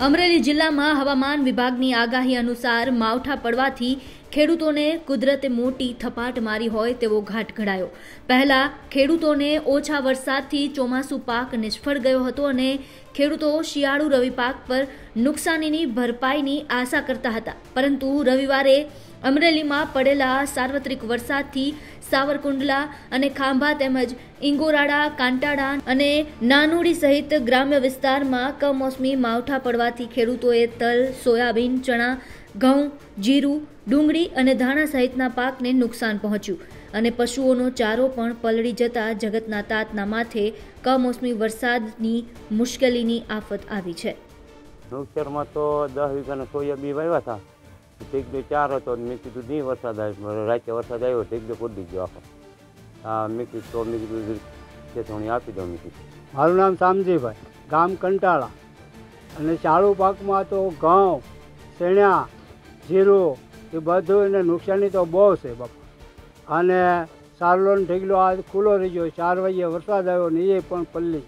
અમરેલી જિલ્લામાં હવામાન વિભાગની આગાહી અનુસાર માવઠા પડવાથી ખેડૂતોને કુદરતે મોટી થપાટ મારી હોય તેવો ઘાટ ઘડાયો। પહેલા ખેડૂતોને ઓછા વરસાદથી ચોમાસુ પાક નિષ્ફળ ગયો હતો અને ખેડૂતો શિયાળુ રવિ પાક પર નુકસાનીની ભરપાઈની આશા કરતા હતા, પરંતુ રવિવારે અમરેલીમાં પડેલા સાર્વત્રિક વરસાદથી સાવરકુંડલા અને ખાંભા તેમજ ઇંગોરાળા, કાંટાળા અને નાનોડી સહિત ગ્રામ્ય વિસ્તારમાં કમોસમી માવઠા પડવાથી ખેડૂતોએ તલ, સોયાબીન, ચણા, ઘઉં, જીરું, ડુંગળી અને ધાણા સહિતના પાકને નુકસાન પહોંચ્યું અને પશુઓનો ચારો પણ પલળી જતા જગતના તાતના માથે કમોસમી વરસાદની મુશ્કેલીની આફત આવી છે। નુકસાનમાં તો 10 વીઘાના સોયાબીન વાવ્યા હતા, ઠીક બે ચાર હતો, મેં કીધું નહીં વરસાદ આવ્યો, રાતે વરસાદ આવ્યો, ઠીક બે કૂદી ગયો આખો। મેં કીધું ચેતવણી આપી દઉં। મેં કીધું મારું નામ શામજીભાઈ, ગામ કંટાળા, અને ચાલુ પાકમાં તો ઘઉં, શેણા, જીરું એ બધું એને નુકસાની તો બહુ છે બાપા। અને સારલો ને ઢીગલો આ ખુલ્લો રહી ગયો, 4 વાગ્યે વરસાદ આવ્યો ને એ પણ પલ્લી।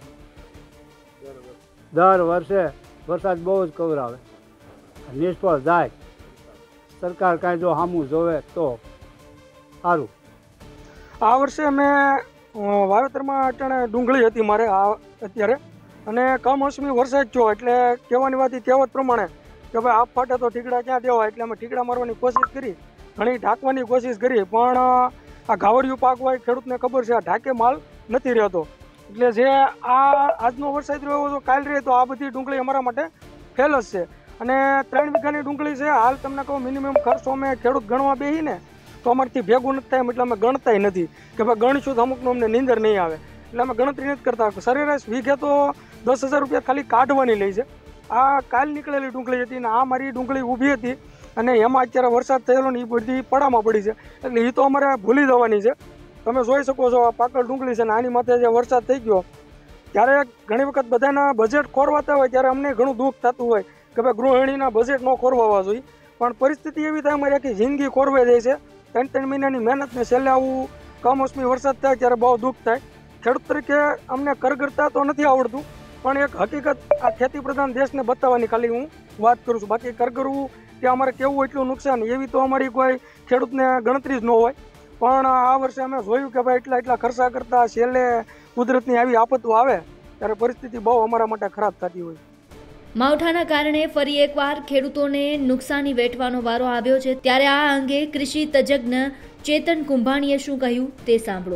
દર વર્ષે વરસાદ બહુ જ કવરાવે, નિષ્ફળ જાય। સરકાર કાંઈ જો સામું જોવે તો સારું। આ વર્ષે મેં વાવેતરમાં અટાણે ડુંગળી હતી મારે અત્યારે, અને કમોસમી વરસાદ થયો એટલે કહેવાની વાત કહેવત પ્રમાણે કે ભાઈ આપ ફાટે તો ઠીકડા ક્યાં દેવા, એટલે અમે ઠીકડા મારવાની કોશિશ કરી, ઘણી ઢાંકવાની કોશિશ કરી, પણ આ ઘાવડિયું પાક હોય ખેડૂતને ખબર છે આ ઢાંકે માલ નથી રહેતો, એટલે જે આ આજનો વરસાદ રહ્યો તો કાલ રહે તો આ બધી ડુંગળી અમારા માટે ફેલ જ છે। અને 3 વીઘાની ડુંગળી છે, હાલ તમને કહું મિનિમમ ખર્ચો અમે ખેડૂત ગણવા બેસીને તો અમારથી ભેગું નથી થાય, એટલે અમે ગણતાય નથી કે ભાઈ ગણીશું તો અમુકનું અમને નીંદર નહીં આવે, એટલે અમે ગણતરી નથી કરતા। સરેરાશ વીઘે તો 10,000 રૂપિયા ખાલી કાઢવાની લઈ છે। આ કાલ નીકળેલી ડુંગળી હતી ને આ મારી ડુંગળી ઊભી હતી, અને એમાં અત્યારે વરસાદ થયેલો ને એ બધી પડામાં પડી છે, એટલે એ તો અમારે ભૂલી જવાની છે। તમે જોઈ શકો છો આ પાકળ ડુંગળી છે ને આની માથે જે વરસાદ થઈ ગયો ત્યારે ઘણી વખત બધાના બજેટ ખોરવાતા હોય ત્યારે અમને ઘણું દુઃખ થતું હોય કે ભાઈ ગૃહિણીના બજેટ ન ખોરવાવા જોઈએ, પણ પરિસ્થિતિ એવી થાય અમારી આખી જિંદગી ખોરવાઈ જાય છે। 3 મહિનાની મહેનતને છેલ્લે આવું કમોસમી વરસાદ થાય ત્યારે બહુ દુઃખ થાય। ખેડૂત તરીકે અમને કરગરતા તો નથી આવડતું, પણ એક હકીકત આ ખેતી પ્રધાન દેશને બતાવવાની ખાલી હું વાત કરું છું, બાકી કરગરવું કે અમારે કેવું એટલું નુકસાન એવી તો અમારી કોઈ ખેડૂતને ગણતરી જ ન હોય। પણ આ વર્ષે અમે જોયું કે ભાઈ એટલા ખર્ચા કરતા છેલ્લે કુદરતની આવી આપતો આવે ત્યારે પરિસ્થિતિ બહુ અમારા માટે ખરાબ થતી હોય। માવઠાના કારણે ફરી એકવાર ખેડૂતોને નુકસાની વેઠવાનો વારો આવ્યો છે, ત્યારે આ અંગે કૃષિ તજજ્ઞ ચેતન કુંભાણીએ શું કહ્યું તે સાંભળો।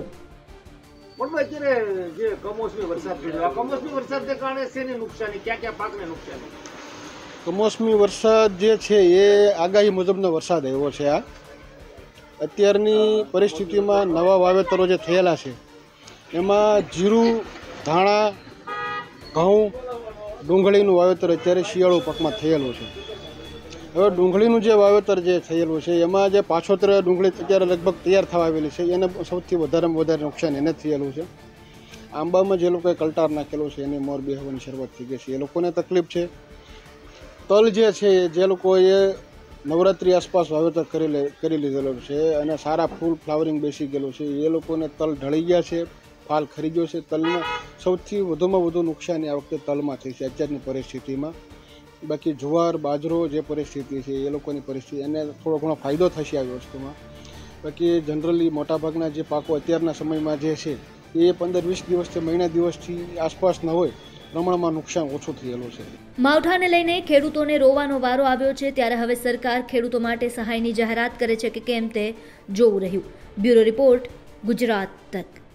અત્યારે જે કમોસમી વરસાદ પડ્યો, આ કમોસમી વરસાદને કારણે શેની નુકસાની, ક્યાં પાકને નુકસાની? કમોસમી વરસાદ જે છે એ આગાહી મુજબનો વરસાદ આવ્યો છે। આ અત્યારની પરિસ્થિતિમાં નવા વાવેતરો જે થયેલા છે એમાં જીરું, ધાણા, ઘઉં, ડુંગળીનું વાવેતર અત્યારે શિયાળુ પાકમાં થયેલું છે। હવે ડુંગળીનું જે વાવેતર જે થયેલું છે એમાં જે પાછોતર ડુંગળી અત્યારે લગભગ તૈયાર થવા આવેલી છે એને સૌથી વધારેમાં વધારે નુકસાન એને થયેલું છે। આંબામાં જે લોકોએ કલટાર નાખેલું છે એની મોર બેહવાની શરૂઆત થઈ ગઈ છે, એ લોકોને તકલીફ છે। તલ જે છે જે લોકોએ નવરાત્રિ આસપાસ વાવેતર કરી લીધેલું છે અને સારા ફૂલ ફ્લાવરિંગ બેસી ગયેલું છે, એ લોકોને તલ ઢળી ગયા છે, ફાલ ખરી ગયો છે। તલમાં સૌથી વધુમાં વધુ નુકસાની આ વખતે તલમાં થઈ છે અત્યારની પરિસ્થિતિમાં। બાકી જુવાર, બાજરો જે પરિસ્થિતિ છે એ લોકોની પરિસ્થિતિ એને થોડો ઘણો ફાયદો થશે આવી વસ્તુમાં। બાકી જનરલી મોટાભાગના જે પાકો અત્યારના સમયમાં જે છે એ 15-20 દિવસથી મહિના દિવસથી આસપાસના હોય પ્રમાણમાં નુકસાન ઓછું થયેલું છે। માવઠાને લઈને ખેડૂતોને રોવાનો વારો આવ્યો છે, ત્યારે હવે સરકાર ખેડૂતો માટે સહાયની જાહેરાત કરે છે કે કેમ તે જોવું રહ્યું। બ્યુરો રિપોર્ટ, ગુજરાત તક।